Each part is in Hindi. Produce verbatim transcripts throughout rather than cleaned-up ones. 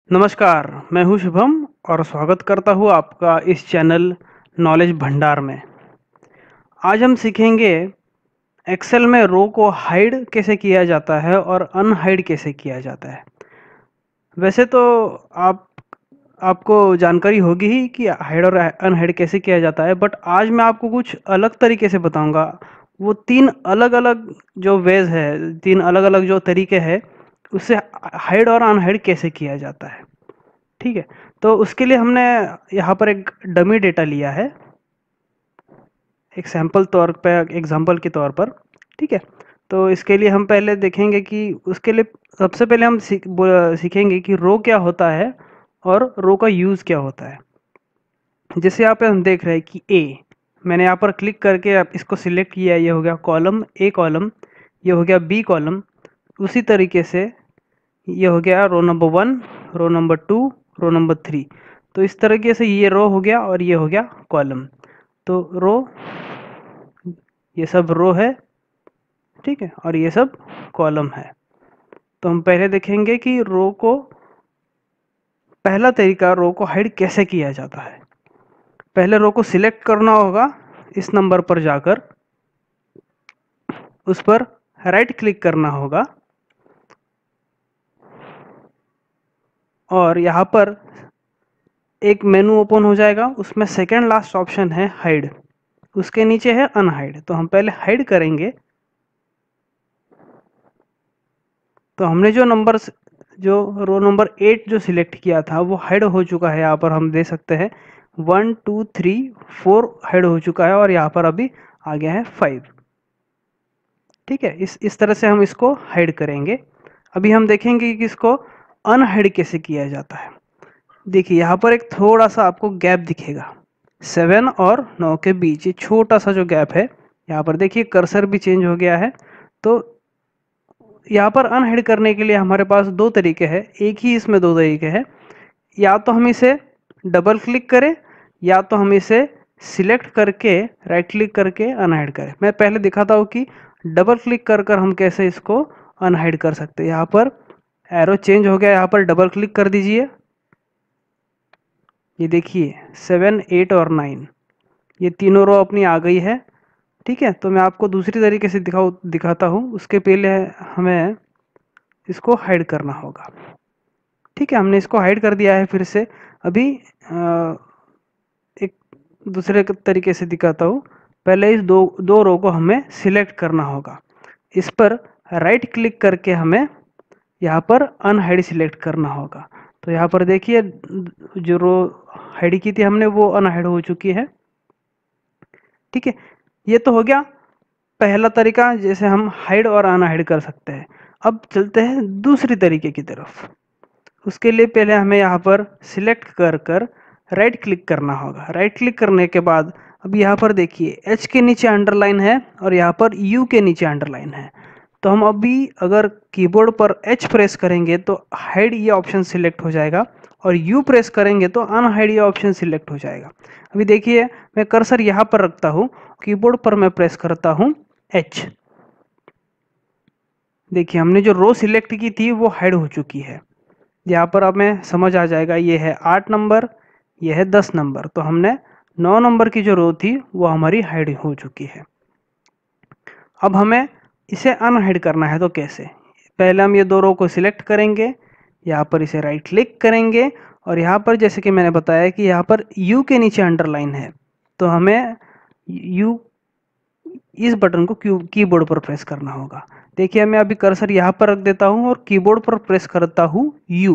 नमस्कार, मैं हूँ शुभम और स्वागत करता हूँ आपका इस चैनल नॉलेज भंडार में। आज हम सीखेंगे एक्सेल में रो को हाइड कैसे किया जाता है और अनहाइड कैसे किया जाता है। वैसे तो आप आपको जानकारी होगी ही कि हाइड और अनहाइड कैसे किया जाता है, बट आज मैं आपको कुछ अलग तरीके से बताऊंगा। वो तीन अलग अलग जो वेज है, तीन अलग अलग जो तरीके हैं, उससे हाइड और अनहाइड कैसे किया जाता है। ठीक है, तो उसके लिए हमने यहाँ पर एक डमी डेटा लिया है, एक सैंपल तौर पे, एग्जांपल के तौर पर। ठीक है, तो इसके लिए हम पहले देखेंगे कि उसके लिए सबसे पहले हम सीख, बो- सीखेंगे कि रो क्या होता है और रो का यूज़ क्या होता है। जैसे यहाँ पे हम देख रहे हैं कि ए, मैंने यहाँ पर क्लिक करके आप इसको सिलेक्ट किया, ये हो गया कॉलम ए कॉलम, ये हो गया बी कॉलम। उसी तरीके से ये हो गया row number one, row number two, row number three. तो इस तरीके से ये रो हो गया और ये हो गया कॉलम। तो रो, ये सब रो है, ठीक है, और ये सब कॉलम है। तो हम पहले देखेंगे कि रो को, पहला तरीका रो को हाइड कैसे किया जाता है। पहले रो को सिलेक्ट करना होगा, इस नंबर पर जाकर उस पर राइट क्लिक करना होगा और यहाँ पर एक मेनू ओपन हो जाएगा, उसमें सेकेंड लास्ट ऑप्शन है हाइड, उसके नीचे है अनहाइड। तो हम पहले हाइड करेंगे। तो हमने जो नंबर, जो रो नंबर एट जो सिलेक्ट किया था वो हाइड हो चुका है। यहाँ पर हम दे सकते हैं one two three four hide हो चुका है और यहाँ पर अभी आ गया है फाइव। ठीक है, इस इस तरह से हम इसको हाइड करेंगे। अभी हम देखेंगे कि इसको अनहाइड कैसे किया जाता है। देखिए यहाँ पर एक थोड़ा सा आपको गैप दिखेगा, सेवन और नौ के बीच ये छोटा सा जो गैप है। यहाँ पर देखिए कर्सर भी चेंज हो गया है। तो यहाँ पर अनहाइड करने के लिए हमारे पास दो तरीके हैं, एक ही इसमें दो तरीके हैं। या तो हम इसे डबल क्लिक करें, या तो हम इसे सिलेक्ट करके राइट क्लिक करके अनहाइड करें। मैं पहले दिखाता हूँ कि डबल क्लिक कर कर हम कैसे इसको अनहाइड कर सकते हैं। यहाँ पर एरो चेंज हो गया, यहाँ पर डबल क्लिक कर दीजिए। ये देखिए सेवन एट और नाइन, ये तीनों रो अपनी आ गई है। ठीक है, तो मैं आपको दूसरी तरीके से दिखाऊँ दिखाता हूँ। उसके पहले हमें इसको हाइड करना होगा। ठीक है, हमने इसको हाइड कर दिया है। फिर से अभी आ, एक दूसरे तरीके से दिखाता हूँ। पहले इस दो दो रो को हमें सिलेक्ट करना होगा, इस पर राइट क्लिक करके हमें यहाँ पर अनहाइड सिलेक्ट करना होगा। तो यहाँ पर देखिए जो रो हाइड की थी हमने वो अनहाइड हो चुकी है। ठीक है, ये तो हो गया पहला तरीका, जैसे हम हाइड और अनहाइड कर सकते हैं। अब चलते हैं दूसरी तरीके की तरफ। उसके लिए पहले हमें यहाँ पर सिलेक्ट कर कर राइट क्लिक करना होगा। राइट क्लिक करने के बाद अब यहाँ पर देखिए एच के नीचे अंडरलाइन है और यहाँ पर यू के नीचे अंडरलाइन है। तो हम अभी अगर कीबोर्ड पर एच प्रेस करेंगे तो हाइड ये ऑप्शन सिलेक्ट हो जाएगा और यू प्रेस करेंगे तो अनहाइड ये ऑप्शन सिलेक्ट हो जाएगा। अभी देखिए मैं कर्सर यहाँ पर रखता हूँ, कीबोर्ड पर मैं प्रेस करता हूँ एच। देखिए हमने जो रो सिलेक्ट की थी वो हाइड हो चुकी है। यहाँ पर हमें समझ आ जाएगा, ये है आठ नंबर, ये है दस नंबर। तो हमने नौ नंबर की जो रो थी वो हमारी हाइड हो चुकी है। अब हमें इसे अनहाइड करना है, तो कैसे? पहले हम ये दो रो को सिलेक्ट करेंगे, यहाँ पर इसे राइट क्लिक करेंगे और यहाँ पर जैसे कि मैंने बताया कि यहाँ पर यू के नीचे अंडरलाइन है, तो हमें यू, इस बटन को क्यू कीबोर्ड पर प्रेस करना होगा। देखिए मैं अभी कर्सर यहाँ पर रख देता हूँ और कीबोर्ड पर प्रेस करता हूँ यू।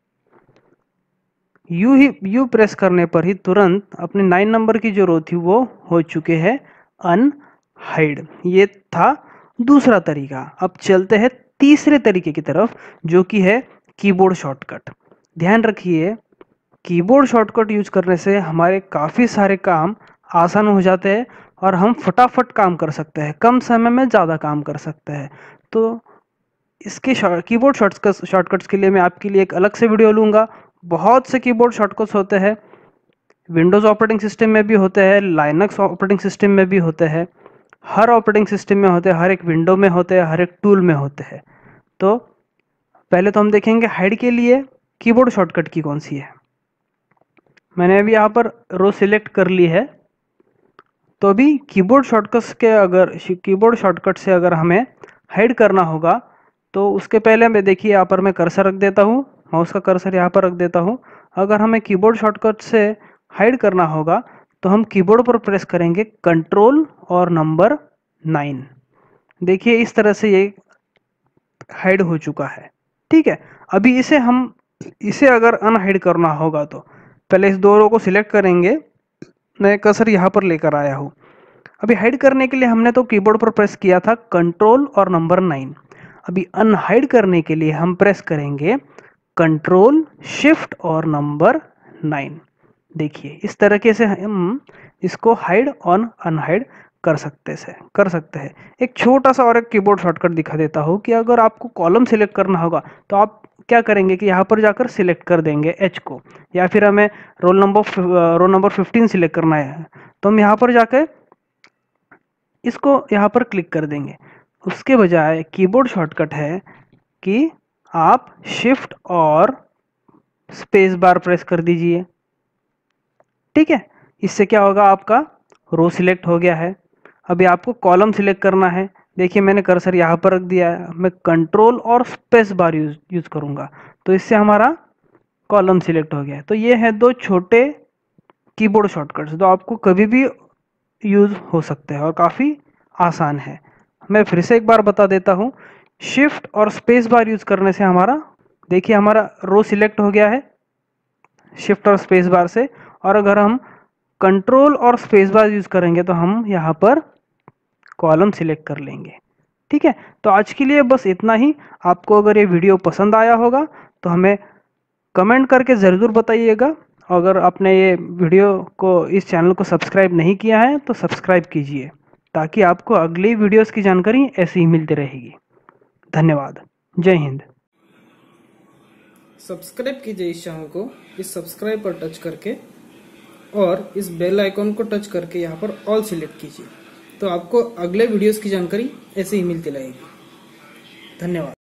यू ही यू प्रेस करने पर ही तुरंत अपने नाइन नंबर की जो रो थी वो हो चुके हैं अनहाइड। ये था दूसरा तरीका। अब चलते हैं तीसरे तरीके की तरफ, जो कि है कीबोर्ड शॉर्टकट। ध्यान रखिए, कीबोर्ड शॉर्टकट यूज करने से हमारे काफ़ी सारे काम आसान हो जाते हैं और हम फटाफट काम कर सकते हैं, कम समय में ज़्यादा काम कर सकते हैं। तो इसके कीबोर्ड शॉर्टकट्स शॉर्टकट्स के लिए मैं आपके लिए एक अलग से वीडियो लूँगा। बहुत से कीबोर्ड शॉर्टकट्स होते हैं, विंडोज़ ऑपरेटिंग सिस्टम में भी होते हैं, लाइनक्स ऑपरेटिंग सिस्टम में भी होते हैं, हर ऑपरेटिंग सिस्टम में होते हैं, हर एक विंडो में होते हैं, हर एक टूल में होते हैं। तो पहले तो हम देखेंगे हाइड के लिए कीबोर्ड शॉर्टकट की कौन सी है। मैंने अभी यहाँ पर रो सिलेक्ट कर ली है। तो अभी कीबोर्ड शॉर्टकट के अगर कीबोर्ड शॉर्टकट से अगर हमें हाइड करना होगा तो उसके पहले मैं देखिए यहाँ पर मैं कर्सर रख देता हूँ, माउस का कर्सर यहाँ पर रख देता हूँ। अगर हमें कीबोर्ड शॉर्टकट से हाइड करना होगा तो हम कीबोर्ड पर प्रेस करेंगे कंट्रोल और नंबर नाइन। देखिए इस तरह से ये हाइड हो चुका है। ठीक है, अभी इसे हम इसे अगर अनहाइड करना होगा तो पहले इस दो रो को सिलेक्ट करेंगे। मैं कर्सर यहाँ पर लेकर आया हूँ। अभी हाइड करने के लिए हमने तो कीबोर्ड पर प्रेस किया था कंट्रोल और नंबर नाइन। अभी अनहाइड करने के लिए हम प्रेस करेंगे कंट्रोल शिफ्ट और नंबर नाइन। देखिए इस तरीके से हम इसको हाइड और अनहाइड कर सकते से कर सकते हैं। एक छोटा सा और एक कीबोर्ड शॉर्टकट दिखा देता हूँ कि अगर आपको कॉलम सिलेक्ट करना होगा तो आप क्या करेंगे कि यहाँ पर जाकर सिलेक्ट कर देंगे एच को, या फिर हमें roll number roll number fifteen select करना है तो हम यहाँ पर जाकर इसको यहाँ पर क्लिक कर देंगे। उसके बजाय कीबोर्ड शॉर्टकट है कि आप शिफ्ट और स्पेस बार प्रेस कर दीजिए। ठीक है, इससे क्या होगा, आपका रो सिलेक्ट हो गया है। अभी आपको कॉलम सिलेक्ट करना है। देखिए मैंने कर्सर यहाँ पर रख दिया है, मैं कंट्रोल और स्पेस बार यूज यूज करूँगा तो इससे हमारा कॉलम सिलेक्ट हो गया है। तो ये है दो छोटे कीबोर्ड शॉर्टकट्स जो आपको कभी भी यूज हो सकते हैं और काफ़ी आसान है। मैं फिर से एक बार बता देता हूँ, शिफ्ट और स्पेस बार यूज करने से हमारा देखिए हमारा रो सिलेक्ट हो गया है शिफ्ट और स्पेस बार से, और अगर हम कंट्रोल और स्पेस बार यूज करेंगे तो हम यहाँ पर कॉलम सिलेक्ट कर लेंगे। ठीक है, तो आज के लिए बस इतना ही। आपको अगर ये वीडियो पसंद आया होगा तो हमें कमेंट करके ज़रूर बताइएगा। अगर आपने ये वीडियो को इस चैनल को सब्सक्राइब नहीं किया है तो सब्सक्राइब कीजिए ताकि आपको अगली वीडियोस की जानकारी ऐसे ही मिलती रहेगी। धन्यवाद। जय हिंद। सब्सक्राइब कीजिए इस चैनल को इस सब्सक्राइब पर टच करके और इस बेल आइकॉन को टच करके यहाँ पर ऑल सिलेक्ट कीजिए तो आपको अगले वीडियोस की जानकारी ऐसे ही मिलती रहेगी। धन्यवाद।